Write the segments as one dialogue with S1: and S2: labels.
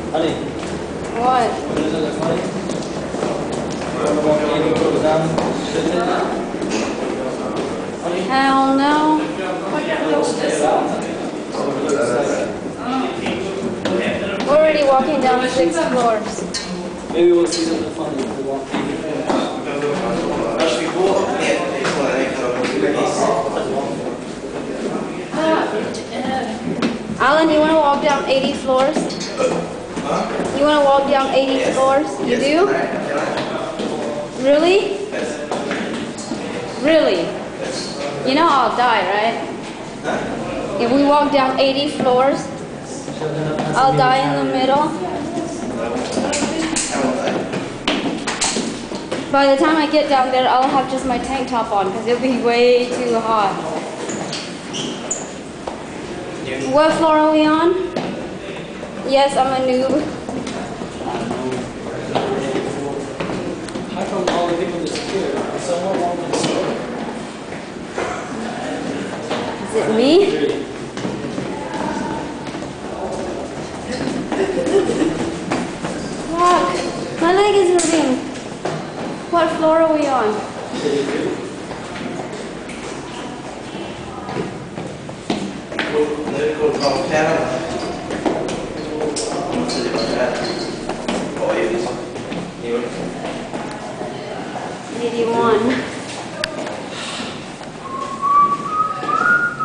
S1: Honey.
S2: What?
S1: Isn't it funny? You want to walk 80 floors down?
S2: Hell no. We're already walking down 6 floors.
S1: Maybe we'll see something funny if we walk 80
S2: Alan, you want to walk down 80 floors? You want to walk down 80 floors? You do? Really? Really? You know I'll die, right? If we walk down 80 floors, I'll die in the middle. By the time I get down there, I'll have just my tank top on because it'll be way too hot. What floor are we on? Yes, I'm a noob.
S1: How come all the people disappeared? Is someone wrong with the story?
S2: Is it me? Fuck, my leg is hurting. What floor are we on? '81.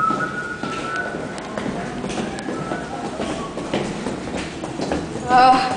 S2: Ugh.